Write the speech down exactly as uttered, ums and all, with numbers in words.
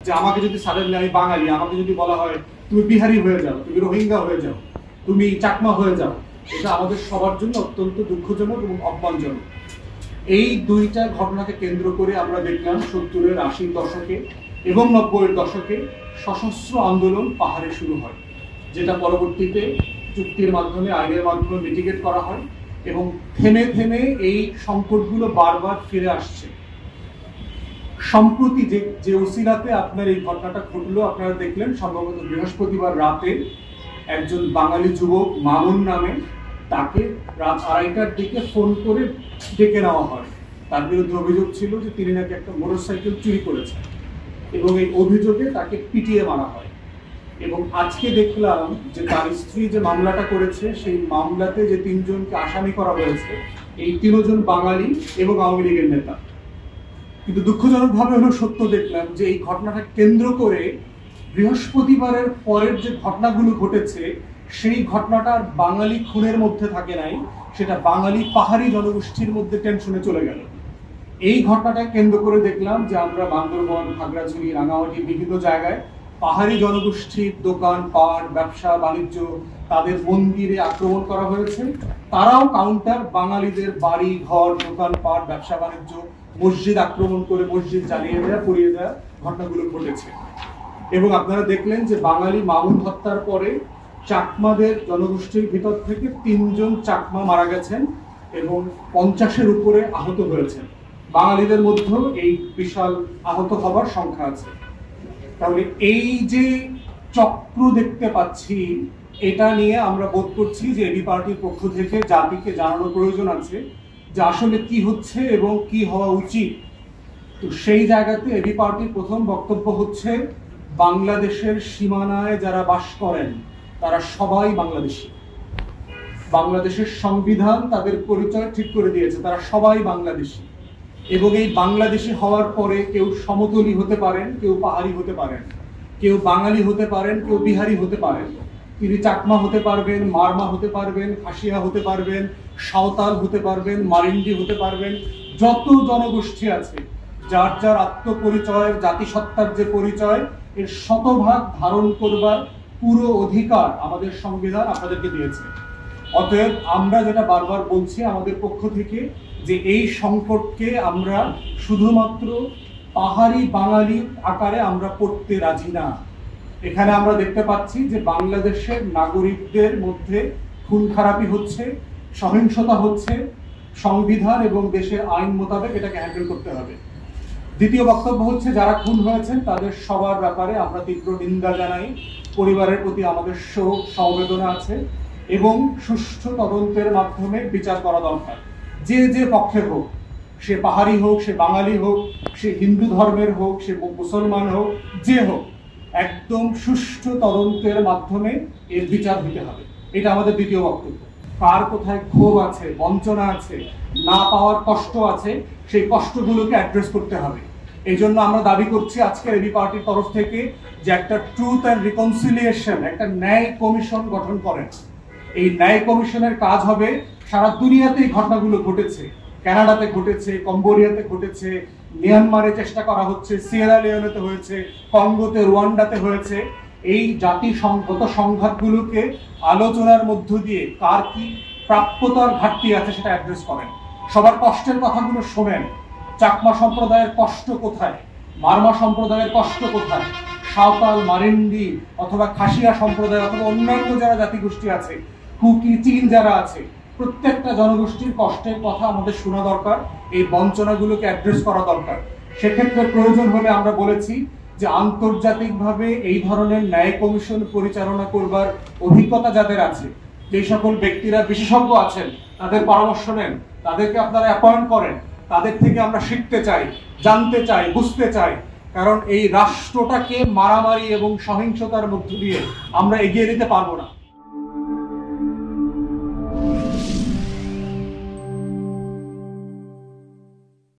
যে আমাকে যদি সাডেনলি, আমি বাঙালি, আমাকে যদি বলা হয় তুমি বিহারি হয়ে যাও, তুমি রোহিঙ্গা হয়ে যাও, তুমি চাকমা হয়ে যাও, এটা আমাদের সবার জন্য অত্যন্ত দুঃখজনক এবং অপমানজনক। এই দুইটা ঘটনাকে কেন্দ্র করে আমরা দেখলাম সত্তরের আশির দশকে এবং নব্বইয়ের দশকে সশস্ত্র আন্দোলন পাহাড়ে শুরু হয়, যেটা পরবর্তীতে চুক্তির মাধ্যমে, আইনের মাধ্যমে মিটিগেট করা হয় এবং থেমে থেমে এই সংকটগুলো বারবার ফিরে আসছে। সম্প্রতি যে যে ওসিলাতে আপনার এই ঘটনাটা ঘটলো, আপনারা দেখলেন সম্ভবত বৃহস্পতিবার রাতে একজন বাঙালি যুবক মামুন নামে, তাকে রাত আড়াইটার দিকে ফোন করে ডেকে নেওয়া হয়। তার বিরুদ্ধে অভিযোগ ছিল যে তিনি নাকি একটা মোটরসাইকেল চুরি করেছেন এবং এই অভিযোগে তাকে পিটিয়ে মারা হয়। এবং আজকে দেখলাম যে তার স্ত্রী যে মামলাটা করেছে, সেই মামলাতে যে তিনজনকে আসামি করা হয়েছে, এই তিনজন বাঙালি এবং আওয়ামী লীগের নেতা। কিন্তু দুঃখজনকভাবে হলো সত্য দেখলাম যে এই ঘটনাটা কেন্দ্র করে বৃহস্পতিবারের পরের যে ঘটনাগুলো ঘটেছে, সেই ঘটনাটা আর বাঙালি খুনের মধ্যে থাকে নাই, সেটা বাঙালি পাহাড়ি জনগোষ্ঠীর মধ্যে টেনশনে চলে গেল। এই ঘটনাটা কেন্দ্র করে দেখলাম যে আমরা বান্দরবন, খাগড়াছড়ি, রাঙামাটি বিভিন্ন জায়গায় পাহাড়ি জনগোষ্ঠীর দোকান পাট, ব্যবসা বাণিজ্য, তাদের মন্দিরে আক্রমণ করা হয়েছে। তারাও কাউন্টার বাঙালিদের বাড়ি ঘর, দোকান পাট, ব্যবসা বাণিজ্য, মসজিদ আক্রমণ করে মসজিদ জ্বালিয়ে দেওয়া, পুড়িয়ে দেওয়া ঘটনাগুলো ঘটেছে। এবং আপনারা দেখলেন যে বাঙালি মামুন হত্যার পরে চাকমাদের জনগোষ্ঠীর ভিতর থেকে তিনজন চাকমা মারা গেছেন এবং পঞ্চাশের উপরে আহত হয়েছেন। বাঙালিদের মধ্যেও এই বিশাল আহত হবার সংখ্যা আছে। তাহলে এই যে চক্র দেখতে পাচ্ছি, এটা নিয়ে আমরা বোধ করছি যে এবি পার্টির পক্ষ থেকে জাতিকে জানানোর প্রয়োজন আছে যে আসলে কি হচ্ছে এবং কি হওয়া উচিত। তো সেই জায়গাতে এবি পার্টির প্রথম বক্তব্য হচ্ছে, বাংলাদেশের সীমানায় যারা বাস করেন তারা সবাই বাংলাদেশী। বাংলাদেশের সংবিধান তাদের পরিচয় ঠিক করে দিয়েছে, তারা সবাই বাংলাদেশী। এবং এই বাংলাদেশী হওয়ার পরে কেউ সমতলী হতে পারেন, কেউ পাহাড়ি হতে পারেন, কেউ বাঙালি হতে পারেন, কেউ বিহারি হতে পারেন, তিনি চাকমা হতে পারবেন, মারমা হতে পারবেন, খাসিয়া হতে পারবেন, সাঁওতাল হতে পারবেন, মারিন্ডি হতে পারবেন। যত জনগোষ্ঠী আছে, যার যার আত্মপরিচয়, জাতিসত্তার যে পরিচয়, এর শতভাগ ধারণ করবার পুরো অধিকার আমাদের সংবিধান আপনাদেরকে দিয়েছে। অতএব আমরা যেটা বারবার বলছি আমাদের পক্ষ থেকে, যে এই সংকটকে আমরা শুধুমাত্র পাহাড়ি বাঙালি আকারে আমরা পড়তে রাজি না। এখানে আমরা দেখতে পাচ্ছি যে বাংলাদেশের নাগরিকদের মধ্যে খুন খারাপি হচ্ছে, সহিংসতা হচ্ছে, সংবিধান এবং দেশের আইন মোতাবেক এটাকে হ্যান্ডেল করতে হবে। দ্বিতীয় বক্তব্য হচ্ছে, যারা খুন হয়েছেন তাদের সবার ব্যাপারে আমরা তীব্র নিন্দা জানাই, পরিবারের প্রতি আমাদের শোক সমবেদনা আছে এবং সুষ্ঠু তদন্তের মাধ্যমে বিচার করা দরকার। যে যে পক্ষে হোক, সে পাহাড়ি হোক, সে বাঙালি হোক, সে হিন্দু ধর্মের হোক, সে মুসলমান হোক, যে হোক, একদম সুষ্ঠু তদন্তের মাধ্যমে এর বিচার দিতে হবে। এটা আমাদের দ্বিতীয় বক্তব্য। কার কোথায় ক্ষোভ আছে, বঞ্চনা আছে, না পাওয়ার কষ্ট আছে, সেই কষ্টগুলোকে অ্যাড্রেস করতে হবে। এই জন্য আমরা দাবি করছি আজকের এবি পার্টির তরফ থেকে যে একটা ট্রুথ অ্যান্ড রিকনসিলিয়েশন, একটা ন্যায় কমিশন গঠন করেন। এই ন্যায় কমিশনের কাজ হবে, সারা দুনিয়াতে এই ঘটনাগুলো ঘটেছে, কানাডাতে ঘটেছে, কম্বোডিয়াতে ঘটেছে, মিয়ানমারে চেষ্টা করা হচ্ছে, সিয়েরা লিওনেতে হয়েছে, কঙ্গোতে, রুয়ান্ডাতে হয়েছে। এই জাতিসংগত সংঘাতগুলোকে আলোচনার মধ্য দিয়ে কার কি প্রাপ্যতার ঘাটতি আছে সেটা অ্যাড্রেস করেন। সবার কষ্টের কথাগুলো শোনেন। চাকমা সম্প্রদায়ের কষ্ট কোথায়, মারমা সম্প্রদায়ের কষ্ট কোথায়, সাঁওতাল, মারিন্ডি অথবা খাসিয়া সম্প্রদায় অথবা অন্যান্য যারা জাতিগোষ্ঠী আছে, কুকি, চীন যারা আছে, প্রত্যেকটা জনগোষ্ঠীর কষ্টের কথা আমাদের শোনা দরকার। এই বঞ্চনাগুলোকে অ্যাড্রেস করা দরকার। সেক্ষেত্রে প্রয়োজন হলে আমরা বলেছি যে আন্তর্জাতিকভাবে এই ধরনের ন্যায় কমিশন পরিচালনা করবার অভিজ্ঞতা যাদের আছে, যে সকল ব্যক্তিরা বিশেষজ্ঞ আছেন, তাদের পরামর্শ নেন, তাদেরকে আপনারা অ্যাপয়েন্ট করেন। তাদের থেকে আমরা শিখতে চাই, জানতে চাই, বুঝতে চাই। কারণ এই রাষ্ট্রটাকে মারামারি এবং সহিংসতার মধ্য দিয়ে আমরা এগিয়ে নিতে পারবো না।